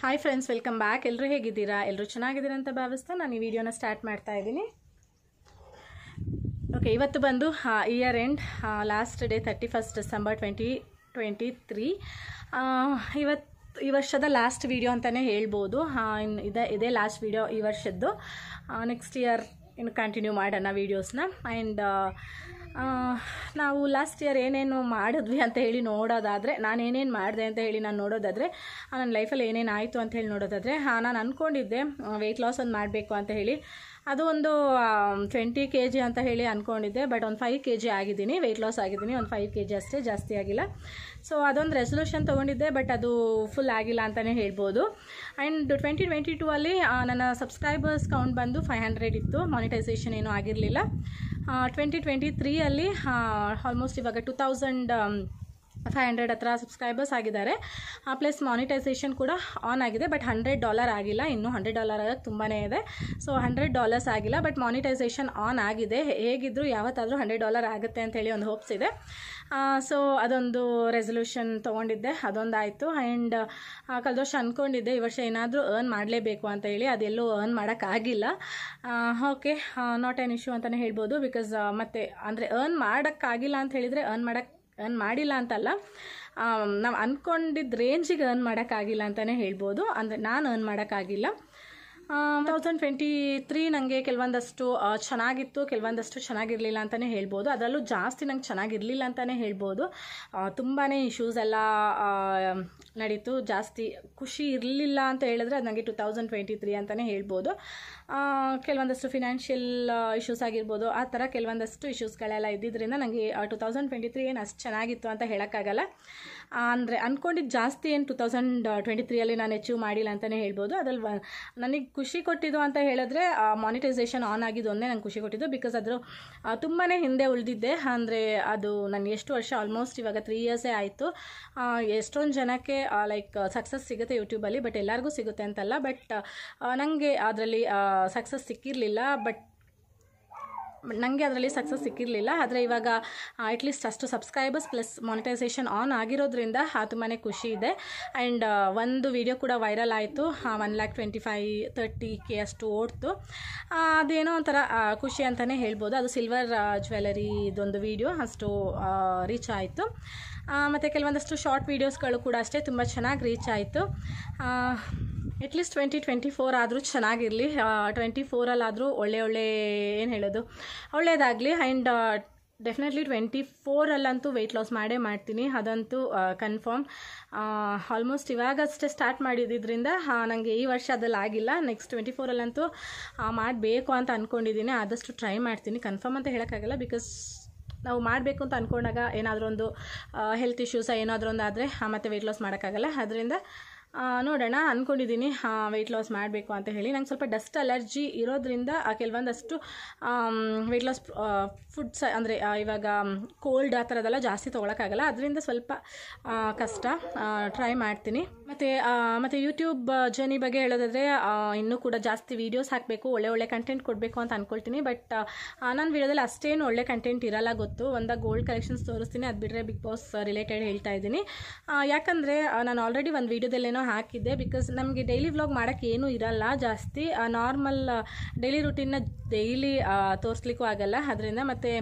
Hi friends, welcome back. ಎಲ್ಲರೂ ಹೇಗಿದ್ದೀರಾ? ಎಲ್ಲರೂ ಚೆನ್ನಾಗಿದ್ದೀರಾ ಅಂತ ಭಾವಿಸ್ತಾ ನಾನು ಈ ವಿಡಿಯೋನ ಸ್ಟಾರ್ಟ್ ಮಾಡ್ತಾ ಇದ್ದೀನಿ. ಓಕೆ, ಇವತ್ತು ಬಂದು year end last day 31 December 2023. ಈ ವರ್ಷದ ಲಾಸ್ಟ್ ವಿಡಿಯೋ ಅಂತಲೇ ಹೇಳ್ಬೋದು. ಇದೇ ಲಾಸ್ಟ್ ವಿಡಿಯೋ ಈ ವರ್ಷದ್ದು. ನೆಕ್ಸ್ಟ್ ಇಯರ್ ಇನ್ನು ಕಂಟಿನ್ಯೂ ಮಾಡೋಣ ವೀಡಿಯೋಸ್ನ. ಆ್ಯಂಡ್ ನಾವು ಲಾಸ್ಟ್ ಇಯರ್ ಏನೇನು ಮಾಡಿದ್ವಿ ಅಂತ ಹೇಳಿ ನೋಡೋದಾದರೆ, ನಾನು ಏನೇನು ಮಾಡಿದೆ ಅಂತ ಹೇಳಿ ನಾನು ನೋಡೋದಾದರೆ, ನನ್ನ ಲೈಫಲ್ಲಿ ಏನೇನು ಆಯಿತು ಅಂತ ಹೇಳಿ ನೋಡೋದಾದರೆ, ನಾನು ಅಂದ್ಕೊಂಡಿದ್ದೆ ವೆಯ್ಟ್ ಲಾಸ್ ಒಂದು ಮಾಡಬೇಕು ಅಂತ ಹೇಳಿ. ಅದು ಒಂದು 20 kg ಅಂತ ಹೇಳಿ ಅಂದ್ಕೊಂಡಿದ್ದೆ. ಬಟ್ ಒಂದು 5 kg ಆಗಿದ್ದೀನಿ, ವೆಯ್ಟ್ ಲಾಸ್ ಆಗಿದ್ದೀನಿ. ಒಂದು 5 kg ಅಷ್ಟೇ, ಜಾಸ್ತಿ ಆಗಿಲ್ಲ. ಸೊ ಅದೊಂದು ರೆಸೊಲ್ಯೂಷನ್ ತೊಗೊಂಡಿದ್ದೆ, ಬಟ್ ಅದು ಫುಲ್ ಆಗಿಲ್ಲ ಅಂತಲೇ ಹೇಳ್ಬೋದು. ಆ್ಯಂಡ್ 2022 ಅಲ್ಲಿ ನನ್ನ ಸಬ್ಸ್ಕ್ರೈಬರ್ಸ್ ಕೌಂಟ್ ಬಂದು 500 ಇತ್ತು. ಮಾನಿಟೈಸೇಷನ್ ಏನೂ ಆಗಿರಲಿಲ್ಲ. 2023 ಅಲ್ಲಿ ಆಲ್ಮೋಸ್ಟ್ ಇವಾಗ 2500 ಹತ್ರ ಸಬ್ಸ್ಕ್ರೈಬರ್ಸ್ ಆಗಿದ್ದಾರೆ. ಪ್ಲಸ್ ಮಾನಿಟೈಸೇಷನ್ ಕೂಡ ಆನ್ ಆಗಿದೆ. ಬಟ್ $100 ಆಗಿಲ್ಲ. ಇನ್ನೂ $100 ಆಗೋಕ್ಕೆ ತುಂಬಾ ಇದೆ. ಸೊ $100 ಆಗಿಲ್ಲ, ಬಟ್ ಮಾನಿಟೈಸೇಷನ್ ಆನ್ ಆಗಿದೆ. ಹೇಗಿದ್ದರೂ ಯಾವತ್ತಾದರೂ $100 ಆಗುತ್ತೆ ಅಂತೇಳಿ ಒಂದು ಹೋಪ್ಸ್ ಇದೆ. ಸೊ ಅದೊಂದು ರೆಸೊಲ್ಯೂಷನ್ ತೊಗೊಂಡಿದ್ದೆ, ಅದೊಂದಾಯಿತು. ಆ್ಯಂಡ್ ಕಳೆದ ವರ್ಷ ಅಂದ್ಕೊಂಡಿದ್ದೆ ಈ ವರ್ಷ ಏನಾದರೂ ಅರ್ನ್ ಮಾಡಲೇಬೇಕು ಅಂತ ಹೇಳಿ. ಅದೆಲ್ಲೂ ಅರ್ನ್ ಮಾಡೋಕ್ಕಾಗಿಲ್ಲ. ಓಕೆ, ನಾಟ್ ಆ್ಯನ್ ಇಶ್ಯೂ ಅಂತಲೇ ಹೇಳ್ಬೋದು. ಬಿಕಾಸ್ ಮತ್ತೆ ಅಂದರೆ ಅರ್ನ್ ಮಾಡೋಕ್ಕಾಗಿಲ್ಲ ಅಂತ ಹೇಳಿದರೆ ಅರ್ನ್ ಮಾಡಿಲ್ಲ ಅಂತಲ್ಲ, ನಾವು ಅಂದ್ಕೊಂಡಿದ್ದ ರೇಂಜಿಗೆ ಅರ್ನ್ ಮಾಡೋಕ್ಕಾಗಿಲ್ಲ ಅಂತಲೇ ಹೇಳ್ಬೋದು. ಅಂದರೆ ನಾನು ಅರ್ನ್ ಮಾಡೋಕ್ಕಾಗಿಲ್ಲ. 2023 ನನಗೆ ಕೆಲವೊಂದಷ್ಟು ಚೆನ್ನಾಗಿತ್ತು, ಕೆಲವೊಂದಷ್ಟು ಚೆನ್ನಾಗಿರಲಿಲ್ಲ ಅಂತಲೇ ಹೇಳ್ಬೋದು. ಅದರಲ್ಲೂ ಜಾಸ್ತಿ ನಂಗೆ ಚೆನ್ನಾಗಿರಲಿಲ್ಲ ಅಂತಲೇ ಹೇಳ್ಬೋದು. ತುಂಬಾ ಇಶ್ಯೂಸ್ ಎಲ್ಲ ನಡೀತು. ಜಾಸ್ತಿ ಖುಷಿ ಇರಲಿಲ್ಲ ಅಂತ ಹೇಳಿದ್ರೆ ಅದು ನನಗೆ 2023 ಅಂತಲೇ ಹೇಳ್ಬೋದು. ಕೆಲವೊಂದಷ್ಟು ಫಿನಾನ್ಷಿಯಲ್ ಇಶ್ಯೂಸ್ ಆಗಿರ್ಬೋದು, ಆ ಥರ ಕೆಲವೊಂದಷ್ಟು ಇಶ್ಯೂಸ್ಗಳೆಲ್ಲ ಇದ್ದಿದ್ದರಿಂದ ನನಗೆ 2023 ಏನು ಅಷ್ಟು ಚೆನ್ನಾಗಿತ್ತು ಅಂತ ಹೇಳೋಕ್ಕಾಗಲ್ಲ. ಅಂದರೆ ಅಂದ್ಕೊಂಡಿದ್ದು ಜಾಸ್ತಿ ಏನು 2023 ನಾನು ಅಚೀವ್ ಮಾಡಿಲ್ಲ ಅಂತಲೇ ಹೇಳ್ಬೋದು. ಅದ್ರಲ್ಲಿ ನನಗೆ ಖುಷಿ ಕೊಟ್ಟಿದ್ದು ಅಂತ ಹೇಳಿದ್ರೆ ಮಾನಿಟೈಸೇಷನ್ ಆನ್ ಆಗಿದ್ದು ಒಂದೇ ನಂಗೆ ಖುಷಿ ಕೊಟ್ಟಿದ್ದು. ಬಿಕಾಸ್ ಅದ್ರ ತುಂಬಾ ಹಿಂದೆ ಉಳಿದಿದ್ದೆ. ಅಂದರೆ ಅದು ನನಗೆ ಎಷ್ಟು ವರ್ಷ, ಆಲ್ಮೋಸ್ಟ್ ಇವಾಗ 3 ಇಯರ್ಸೇ ಆಯಿತು. ಎಷ್ಟೊಂದು ಜನಕ್ಕೆ ಲೈಕ್ ಸಕ್ಸಸ್ ಸಿಗುತ್ತೆ ಯೂಟ್ಯೂಬಲ್ಲಿ, ಬಟ್ ಎಲ್ಲರಿಗೂ ಸಿಗುತ್ತೆ ಅಂತಲ್ಲ. ಬಟ್ ನನಗೆ ಅದರಲ್ಲಿ ಸಕ್ಸಸ್ ಸಿಕ್ಕಿರಲಿಲ್ಲ. ನನಗೆ ಅದರಲ್ಲಿ ಸಕ್ಸಸ್ ಸಿಕ್ಕಿರಲಿಲ್ಲ. ಆದರೆ ಇವಾಗ ಅಟ್ಲೀಸ್ಟ್ ಅಷ್ಟು ಸಬ್ಸ್ಕ್ರೈಬರ್ಸ್ ಪ್ಲಸ್ ಮಾನಿಟೈಸೇಷನ್ ಆನ್ ಆಗಿರೋದ್ರಿಂದ ತುಂಬಾ ಖುಷಿ ಇದೆ. ಆ್ಯಂಡ್ ಒಂದು ವಿಡಿಯೋ ಕೂಡ ವೈರಲ್ ಆಯಿತು. 1,25,30K ಅಷ್ಟು ಓಡ್ತು. ಅದೇನೋ ಒಂಥರ ಖುಷಿ ಅಂತಲೇ ಹೇಳ್ಬೋದು. ಅದು ಸಿಲ್ವರ್ ಜ್ಯುವೆಲರಿ ಇದೊಂದು ವಿಡಿಯೋ ಅಷ್ಟು ರೀಚ್ ಆಯಿತು. ಮತ್ತು ಕೆಲವೊಂದಷ್ಟು ಶಾರ್ಟ್ ವೀಡಿಯೋಸ್ಗಳು ಕೂಡ ಅಷ್ಟೇ ತುಂಬ ಚೆನ್ನಾಗಿ ರೀಚ್ ಆಯಿತು. ಅಟ್ಲೀಸ್ಟ್ 2024 ಆದರೂ ಚೆನ್ನಾಗಿರಲಿ. 24ಅಲ್ಲಾದರೂ ಒಳ್ಳೆ ಏನು ಹೇಳೋದು, ಒಳ್ಳೆಯದಾಗಲಿ. ಆ್ಯಂಡ್ ಡೆಫಿನೆಟ್ಲಿ 24ಅಲ್ಲಂತೂ ವೆಯ್ಟ್ ಲಾಸ್ ಮಾಡ್ತೀನಿ, ಅದಂತೂ ಕನ್ಫರ್ಮ್. ಆಲ್ಮೋಸ್ಟ್ ಇವಾಗಷ್ಟೇ ಸ್ಟಾರ್ಟ್ ಮಾಡಿದ್ರಿಂದ ನನಗೆ ಈ ವರ್ಷ ಅದಲ್ಲಿ ಆಗಿಲ್ಲ. ನೆಕ್ಸ್ಟ್ 24ಅಲ್ಲಂತೂ ಮಾಡಬೇಕು ಅಂತ ಅಂದ್ಕೊಂಡಿದ್ದೀನಿ. ಆದಷ್ಟು ಟ್ರೈ ಮಾಡ್ತೀನಿ. ಕನ್ಫರ್ಮ್ ಅಂತ ಹೇಳೋಕ್ಕಾಗಲ್ಲ. ಬಿಕಾಸ್ ನಾವು ಮಾಡಬೇಕು ಅಂತ ಅಂದ್ಕೊಂಡಾಗ ಏನಾದರೂ ಒಂದು ಹೆಲ್ತ್ ಇಶ್ಯೂಸ ಏನಾದರೂ ಒಂದು ಆದರೆ ಮತ್ತೆ ವೆಯ್ಟ್ ಲಾಸ್ ಮಾಡೋಕ್ಕಾಗಲ್ಲ. ಅದರಿಂದ ನೋಡೋಣ ಅಂದ್ಕೊಂಡಿದ್ದೀನಿ ವೆಯ್ಟ್ ಲಾಸ್ ಮಾಡಬೇಕು ಅಂತ ಹೇಳಿ. ನಂಗೆ ಸ್ವಲ್ಪ ಡಸ್ಟ್ ಅಲರ್ಜಿ ಇರೋದ್ರಿಂದ ಕೆಲವೊಂದಷ್ಟು ವೆಯ್ಟ್ ಲಾಸ್ ಫುಡ್ಸ್ ಅಂದರೆ ಇವಾಗ ಕೋಲ್ಡ್ ಆ ಥರದ್ದೆಲ್ಲ ಜಾಸ್ತಿ ತೊಗೊಳಕ್ಕಾಗಲ್ಲ. ಅದರಿಂದ ಸ್ವಲ್ಪ ಕಷ್ಟ. ಟ್ರೈ ಮಾಡ್ತೀನಿ. ಮತ್ತು ಯೂಟ್ಯೂಬ್ ಜರ್ನಿ ಬಗ್ಗೆ ಹೇಳೋದಾದರೆ ಇನ್ನೂ ಕೂಡ ಜಾಸ್ತಿ ವೀಡಿಯೋಸ್ ಹಾಕಬೇಕು, ಒಳ್ಳೆ ಕಂಟೆಂಟ್ ಕೊಡಬೇಕು ಅಂತ ಅಂದ್ಕೊಳ್ತೀನಿ. ಬಟ್ ನನ್ನ ವೀಡಿಯೋದಲ್ಲಿ ಅಷ್ಟೇನು ಒಳ್ಳೆ ಕಂಟೆಂಟ್ ಇರಲ್ಲ. ಗೊತ್ತು, ಒಂದಾಗ ಗೋಲ್ಡ್ ಕಲೆಕ್ಷನ್ಸ್ ತೋರಿಸ್ತೀನಿ, ಅದು ಬಿಟ್ಟರೆ ಬಿಗ್ ಬಾಸ್ ರಿಲೇಟೆಡ್ ಹೇಳ್ತಾ ಇದ್ದೀನಿ. ಯಾಕಂದರೆ ನಾನು ಆಲ್ರೆಡಿ ಒಂದು ವೀಡಿಯೋದಲ್ಲೇನೋ ಹಾಕಿದ್ದೆ. ಬಿಕಾಸ್ ನಮಗೆ ಡೈಲಿ ವ್ಲಾಗ್ ಮಾಡೋಕ್ಕೆ ಏನೂ ಇರಲ್ಲ ಜಾಸ್ತಿ. ನಾರ್ಮಲ್ ಡೈಲಿ ರೂಟೀನ್ನ ಡೈಲಿ ತೋರಿಸ್ಲಿಕ್ಕೂ ಆಗಲ್ಲ. ಅದರಿಂದ ಮತ್ತು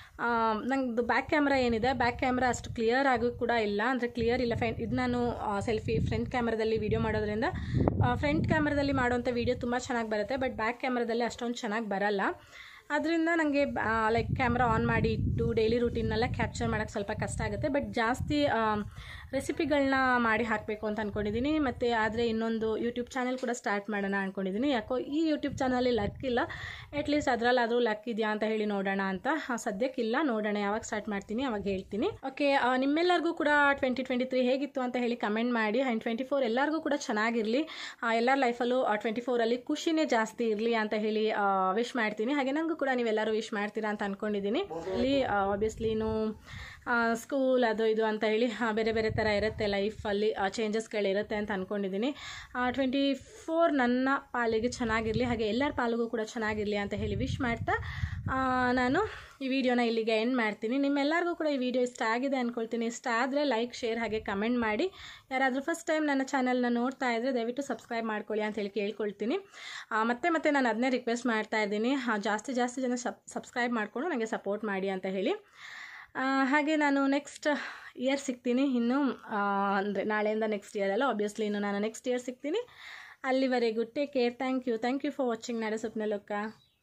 ನಂದು ಬ್ಯಾಕ್ ಕ್ಯಾಮ್ರಾ ಏನಿದೆ, ಬ್ಯಾಕ್ ಕ್ಯಾಮ್ರಾ ಅಷ್ಟು ಕ್ಲಿಯರ್ ಆಗೂ ಕೂಡ ಇಲ್ಲ. ಅಂದರೆ ಕ್ಲಿಯರ್ ಇಲ್ಲ. ಇದು ನಾನು ಸೆಲ್ಫಿ ಫ್ರಂಟ್ ಕ್ಯಾಮ್ರಾದಲ್ಲಿ ವೀಡಿಯೋ ಮಾಡೋದ್ರಿಂದ ಫ್ರಂಟ್ ಕ್ಯಾಮ್ರಾದಲ್ಲಿ ಮಾಡೋಂಥ ವೀಡಿಯೋ ತುಂಬ ಚೆನ್ನಾಗಿ ಬರುತ್ತೆ. ಬಟ್ ಬ್ಯಾಕ್ ಕ್ಯಾಮ್ರಾದಲ್ಲಿ ಅಷ್ಟೊಂದು ಚೆನ್ನಾಗಿ ಬರಲ್ಲ. ಅದರಿಂದ ನನಗೆ ಲೈಕ್ ಕ್ಯಾಮ್ರಾ ಆನ್ ಮಾಡಿ ಇಟ್ಟು ಡೈಲಿ ರೂಟೀನೆಲ್ಲ ಕ್ಯಾಪ್ಚರ್ ಮಾಡೋಕ್ಕೆ ಸ್ವಲ್ಪ ಕಷ್ಟ ಆಗುತ್ತೆ. ಬಟ್ ಜಾಸ್ತಿ ರೆಸಿಪಿಗಳನ್ನ ಮಾಡಿ ಹಾಕಬೇಕು ಅಂತ ಅಂದ್ಕೊಂಡಿದ್ದೀನಿ. ಮತ್ತು ಆದರೆ ಇನ್ನೊಂದು ಯೂಟ್ಯೂಬ್ ಚಾನಲ್ ಕೂಡ ಸ್ಟಾರ್ಟ್ ಮಾಡೋಣ ಅಂದ್ಕೊಂಡಿದ್ದೀನಿ. ಯಾಕೋ ಈ ಯೂಟ್ಯೂಬ್ ಚಾನಲ್ಲಿ ಲಕ್ ಇಲ್ಲ. ಅಟ್ಲೀಸ್ಟ್ ಅದರಲ್ಲಾದರೂ ಲಕ್ ಇದೆಯಾ ಅಂತ ಹೇಳಿ ನೋಡೋಣ ಅಂತ. ಸದ್ಯಕ್ಕಿಲ್ಲ, ನೋಡೋಣ ಯಾವಾಗ ಸ್ಟಾರ್ಟ್ ಮಾಡ್ತೀನಿ ಅವಾಗ ಹೇಳ್ತೀನಿ. ಓಕೆ, ನಿಮ್ಮೆಲ್ಲರಿಗೂ ಕೂಡ 2023 ಹೇಗಿತ್ತು ಅಂತ ಹೇಳಿ ಕಮೆಂಟ್ ಮಾಡಿ. ಆ್ಯಂಡ್ 24 ಎಲ್ಲರಿಗೂ ಕೂಡ ಚೆನ್ನಾಗಿರಲಿ. ಎಲ್ಲರ ಲೈಫಲ್ಲೂ 24ಅಲ್ಲಿ ಖುಷಿನೇ ಜಾಸ್ತಿ ಇರಲಿ ಅಂತ ಹೇಳಿ ವಿಶ್ ಮಾಡ್ತೀನಿ. ಹಾಗೆ ನನಗೂ ಕೂಡ ನೀವೆಲ್ಲರೂ ವಿಶ್ ಮಾಡ್ತೀರಾ ಅಂತ ಅಂದ್ಕೊಂಡಿದ್ದೀನಿ. ಇಲ್ಲಿ ಆಬ್ವಿಯಸ್ಲಿ ಸ್ಕೂಲ್ ಅದು ಇದು ಅಂತ ಹೇಳಿ ಬೇರೆ ಬೇರೆ ಥರ ಇರುತ್ತೆ ಲೈಫಲ್ಲಿ, ಚೇಂಜಸ್ಗಳಿರುತ್ತೆ ಅಂತ ಅಂದ್ಕೊಂಡಿದ್ದೀನಿ. 24 ನನ್ನ ಪಾಲಿಗೆ ಚೆನ್ನಾಗಿರಲಿ, ಹಾಗೆ ಎಲ್ಲರ ಪಾಲಿಗೂ ಕೂಡ ಚೆನ್ನಾಗಿರಲಿ ಅಂತ ಹೇಳಿ ವಿಶ್ ಮಾಡ್ತಾ ನಾನು ಈ ವಿಡಿಯೋನ ಇಲ್ಲಿಗೆ ಎಂಡ್ ಮಾಡ್ತೀನಿ. ನಿಮ್ಮೆಲ್ಲರಿಗೂ ಕೂಡ ಈ ವಿಡಿಯೋ ಇಷ್ಟ ಆಗಿದೆ ಅಂದ್ಕೊಳ್ತೀನಿ. ಇಷ್ಟ ಆದರೆ ಲೈಕ್, ಶೇರ್ ಹಾಗೆ ಕಮೆಂಟ್ ಮಾಡಿ. ಯಾರಾದರೂ ಫಸ್ಟ್ ಟೈಮ್ ನನ್ನ ಚಾನಲ್ನ ನೋಡ್ತಾ ಇದ್ದರೆ ದಯವಿಟ್ಟು ಸಬ್ಸ್ಕ್ರೈಬ್ ಮಾಡ್ಕೊಳ್ಳಿ ಅಂತ ಹೇಳಿ ಕೇಳ್ಕೊಳ್ತೀನಿ. ಮತ್ತೆ ನಾನು ಅದನ್ನೇ ರಿಕ್ವೆಸ್ಟ್ ಮಾಡ್ತಾ ಇದ್ದೀನಿ, ಜಾಸ್ತಿ ಜನ ಸಬ್ಸ್ಕ್ರೈಬ್ ಮಾಡಿಕೊಂಡು ನನಗೆ ಸಪೋರ್ಟ್ ಮಾಡಿ ಅಂತ ಹೇಳಿ. ಹಾಗೆ ನಾನು ನೆಕ್ಸ್ಟ್ ಇಯರ್ ಸಿಗ್ತೀನಿ, ಇನ್ನು ಅಂದರೆ ನಾಳೆಯಿಂದ ನೆಕ್ಸ್ಟ್ ಇಯರ್ ಅಲ್ಲ, ಆಬ್ವಿಯಸ್ಲಿ ಇನ್ನು ನಾನು ನೆಕ್ಸ್ಟ್ ಇಯರ್ ಸಿಗ್ತೀನಿ. ಅಲ್ಲಿವರೆಗೂ take care. Thank you for watching Nada Swapnaloka.